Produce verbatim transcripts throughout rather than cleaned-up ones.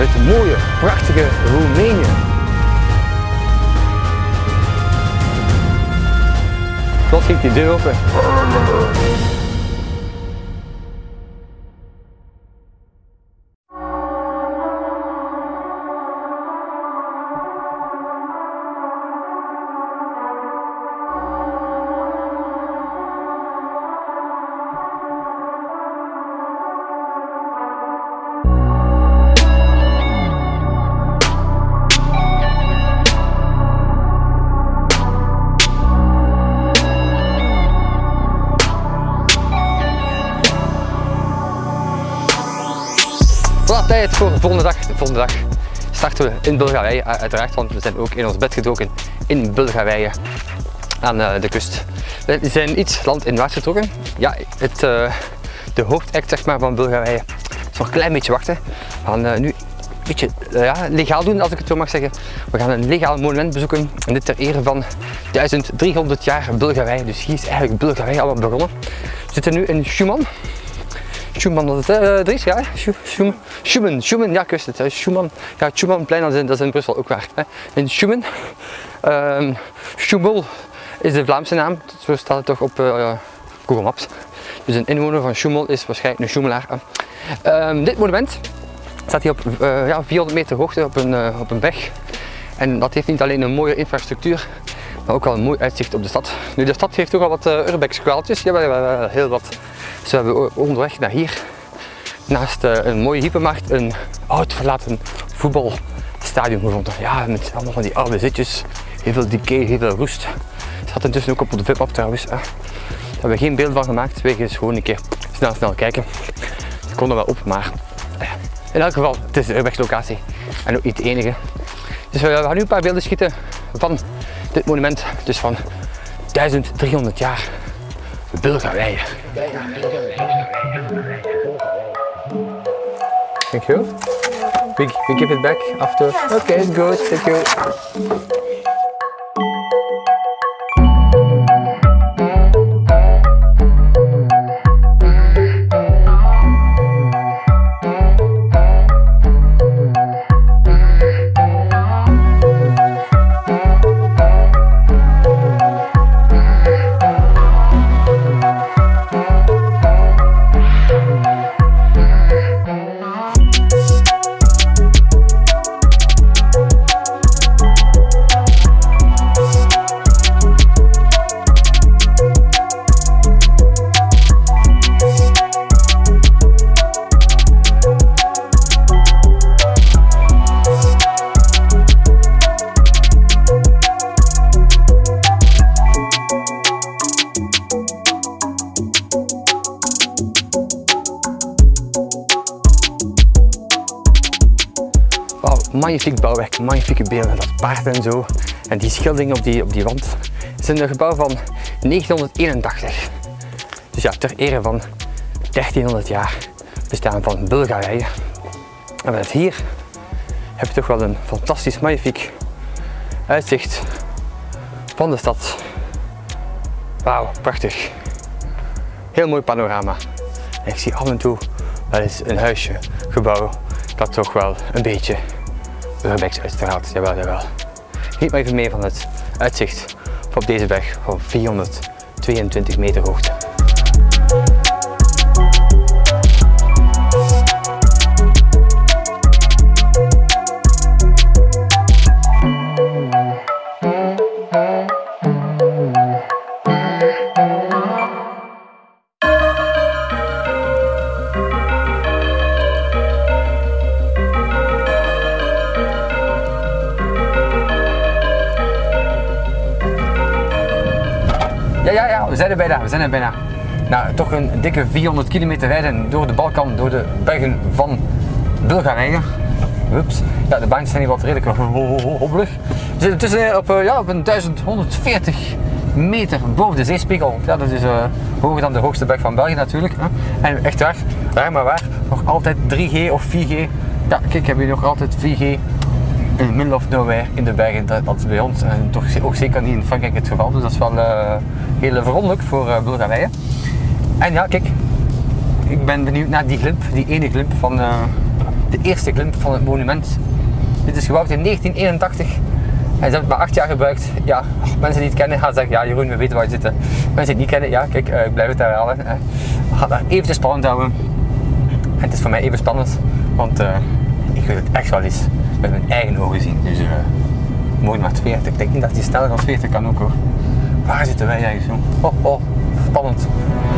het mooie, prachtige Roemenië. Wat ging die deur open? Voilà, tijd voor de volgende dag. De volgende dag starten we in Bulgarije, uiteraard, want we zijn ook in ons bed gedoken in Bulgarije aan uh, de kust. We zijn iets landinwaarts getrokken. Ja, het, uh, de hoofdact zeg maar, van Bulgarije is nog een klein beetje wachten. We gaan uh, nu een beetje uh, ja, legaal doen, als ik het zo mag zeggen. We gaan een legaal monument bezoeken en dit ter ere van duizend driehonderd jaar Bulgarije. Dus hier is eigenlijk Bulgarije allemaal begonnen. We zitten nu in Shumen. Schuman, dat is het, uh, Dries, ja? Schuman, Schuman, Schuman, ja, ik wist het. Schuman, ja, Schumanplein, dat is, in, dat is in Brussel ook waar. Hè. In Schuman, um, Schumel is de Vlaamse naam, zo staat het toch op uh, Google Maps. Dus een inwoner van Schumel is waarschijnlijk een Schumelaar. Um, dit monument staat hier op uh, ja, vierhonderd meter hoogte op een, uh, op een berg. En dat heeft niet alleen een mooie infrastructuur, maar ook wel een mooi uitzicht op de stad. Nu, de stad heeft ook al wat uh, urbex-kwaaltjes, ja, we hebben heel wat. Dus we hebben onderweg naar hier, naast uh, een mooie hypermarkt, een oud verlaten voetbalstadion gevonden. Ja, met allemaal van die oude zitjes, heel veel decay, heel veel roest. Het staat intussen ook op de V I P-app trouwens. Hè. Daar hebben we geen beeld van gemaakt, wegens gewoon een keer snel snel kijken. Ze konden wel op, maar uh, in elk geval, het is de urbex-locatie en ook niet de enige. Dus we gaan nu een paar beelden schieten van dit monument, dus van duizend driehonderd jaar Bulgarije. Thank you. We, we give it back after. Okay, good. Thank you. Magnifiek bouwwerk, magnifieke beelden, dat paard en zo. En die schildering op die, op die wand is een gebouw van negentienhonderdeenentachtig. Dus ja, ter ere van dertienhonderd jaar bestaan van Bulgarije. En met hier heb je toch wel een fantastisch, magnifiek uitzicht van de stad. Wauw, prachtig. Heel mooi panorama. En ik zie af en toe wel eens een huisje, gebouw, dat toch wel een beetje urbex uitstraalt. Jawel, jawel. Geniet maar even mee van het uitzicht op deze berg van vierhonderdtweeëntwintig meter hoogte. Ja, ja, ja, we zijn er bijna, we zijn er bijna. Nou, toch een dikke vierhonderd kilometer rijden door de Balkan, door de bergen van Bulgarije. Ups. Ja, de baantjes zijn hier wat redelijk hobbelig. We zitten tussen op, uh, ja, op een duizend honderdveertig meter boven de zeespiegel. Ja, dat is uh, hoger dan de hoogste berg van België natuurlijk. Hè. En echt waar, waar maar waar, nog altijd drie G of vier G. Ja, kijk, hebben we nog altijd vier G in the middle of nowhere in de bergen. Dat, dat is bij ons en toch ook zeker niet in Frankrijk het geval. Dus dat is wel uh, heel verwonderlijk voor uh, Bulgarije. En ja, kijk, ik ben benieuwd naar die glimp, die ene glimp van, uh, de eerste glimp van het monument. Dit is gebouwd in negentien eenentachtig. En ze hebben het maar acht jaar gebruikt. Ja, mensen die het kennen gaan zeggen, ja Jeroen, we weten waar je zit. Mensen die het niet kennen, ja kijk, uh, ik blijf het herhalen. Uh, we gaan daar eventjes spannend houden. En het is voor mij even spannend, want uh, ik wil het echt wel eens met mijn eigen ogen zien. Dus uh, mooi maar veertig. Ik denk niet dat die sneller dan veertig kan ook hoor. Waar zitten wij eigenlijk zo? Oh, oh, spannend.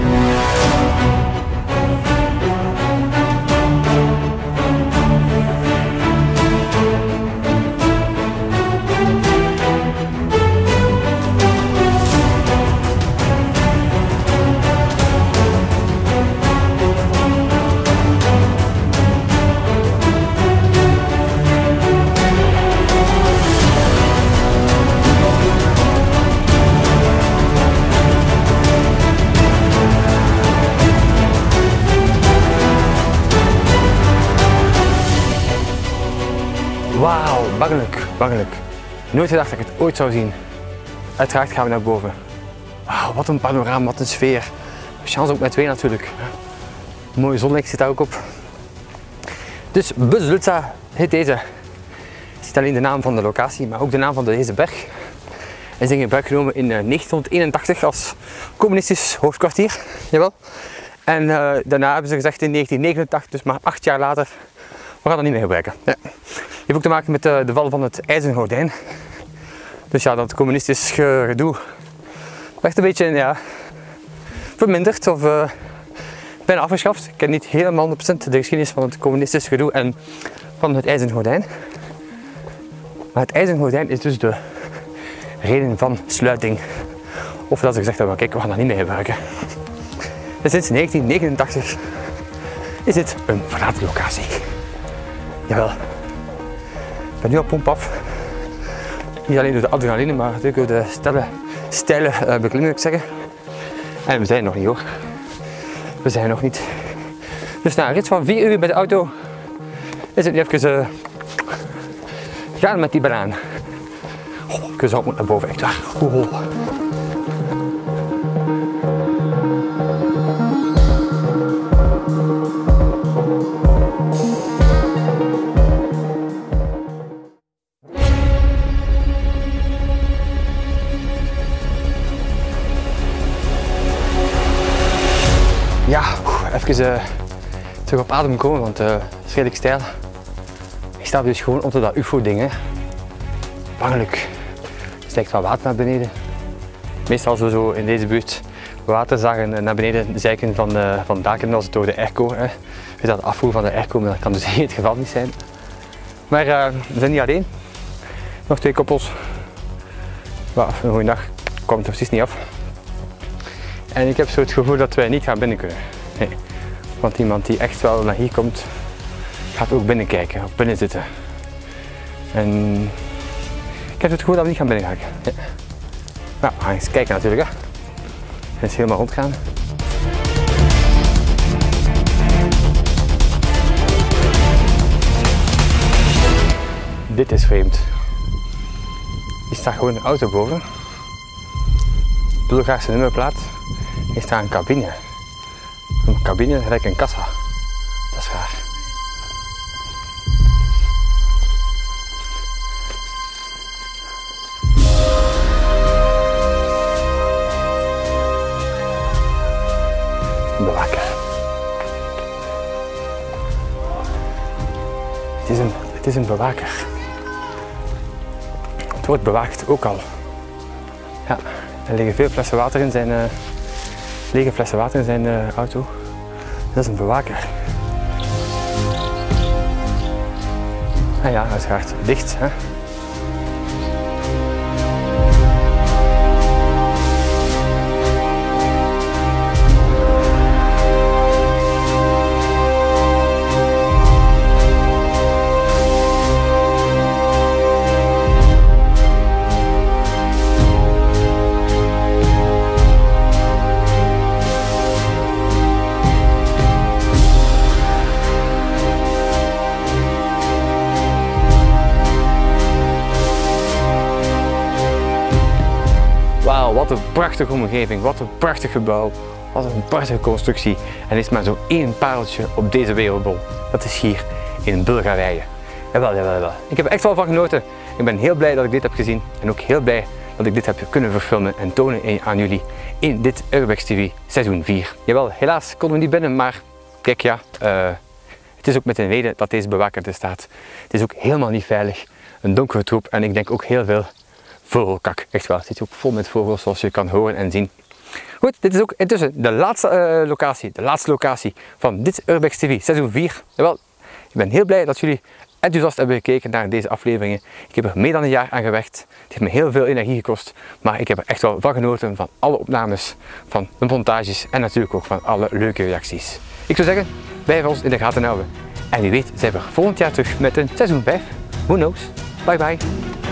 Wauw, bangelijk, bangelijk. Nooit gedacht dat ik het ooit zou zien. Uiteraard gaan we naar boven. Wauw, wat een panorama, wat een sfeer. Chance ook met twee natuurlijk. Mooie zonlicht zit daar ook op. Dus Buzulca heet deze. Het is niet alleen de naam van de locatie, maar ook de naam van deze berg. En is in gebruik genomen in negentien eenentachtig als communistisch hoofdkwartier. Jawel. En uh, daarna hebben ze gezegd in negentien negenentachtig, dus maar acht jaar later, we gaan dat niet meer gebruiken. Ja. Het heeft ook te maken met de, de val van het ijzeren gordijn. Dus ja, dat communistisch gedoe werd een beetje ja, verminderd of uh, bijna afgeschaft. Ik ken niet helemaal honderd procent de geschiedenis van het communistisch gedoe en van het ijzeren gordijn. Maar het ijzeren gordijn is dus de reden van sluiting. Of dat ze gezegd hebben, kijk, we gaan dat niet meer gebruiken. En sinds negentien negenentachtig is dit een verlaten locatie. Jawel. Ik ben nu op pomp af. Niet alleen door de adrenaline, maar natuurlijk door de stelle, steile uh, beklimming, moet ik zeggen. En we zijn nog niet hoor. We zijn nog niet. Dus na een rit van vier uur met de auto is het nu even uh, gaan met die banaan. Oh, ik zou moeten naar boven, echt waar. Oh, oh. Ja, even uh, terug op adem komen, want uh, het is redelijk steil. Ik sta dus gewoon onder dat U F O-ding. Bangelijk. Er stijgt wat water naar beneden. Meestal als we zo in deze buurt water zagen naar beneden zeiken van, uh, van daken, was het door de airco. Hè. Dus dat afvoer van de airco, maar dat kan dus hier het geval niet zijn. Maar uh, we zijn niet alleen. Nog twee koppels. Well, een goede dag. Komt er precies niet af. En ik heb zo het gevoel dat wij niet gaan binnen kunnen. Nee. Want iemand die echt wel naar hier komt, gaat ook binnen kijken of binnen zitten. En ik heb het gevoel dat we niet gaan binnen gaan. Ja. Nou, we gaan eens kijken natuurlijk. Hè. Eens helemaal rondgaan. Dit is vreemd. Hier staat gewoon een auto boven. Bulgaarse nummerplaat. Hier staat een cabine. Een cabine gelijk een kassa. Dat is raar. Een bewaker. Het is een, het is een bewaker. Het wordt bewaakt ook al. Ja, er liggen veel flessen water in zijn, uh, lege flessen water in zijn uh, auto. Dat is een bewaker. Ah ja, uiteraard dicht. Hè? Wauw, wat een prachtige omgeving, wat een prachtig gebouw, wat een prachtige constructie. En er is maar zo één pareltje op deze wereldbol. Dat is hier in Bulgarije. Jawel, jawel, jawel. Ik heb er echt wel van genoten. Ik ben heel blij dat ik dit heb gezien en ook heel blij dat ik dit heb kunnen verfilmen en tonen aan jullie in dit Urbex T V seizoen vier. Jawel, helaas konden we niet binnen, maar kijk ja, uh, het is ook met een reden dat deze bewaker er staat. Het is ook helemaal niet veilig, een donkere troep en ik denk ook heel veel vogelkak. Echt wel, het zit ook vol met vogels zoals je kan horen en zien. Goed, dit is ook intussen de laatste uh, locatie, de laatste locatie van dit Urbex T V seizoen vier. Jawel, ik ben heel blij dat jullie enthousiast hebben gekeken naar deze afleveringen. Ik heb er meer dan een jaar aan gewerkt. Het heeft me heel veel energie gekost, maar ik heb er echt wel van genoten van alle opnames, van de montages en natuurlijk ook van alle leuke reacties. Ik zou zeggen, blijf ons in de gaten houden. En wie weet zijn we volgend jaar terug met een seizoen vijf. Who knows? Bye bye.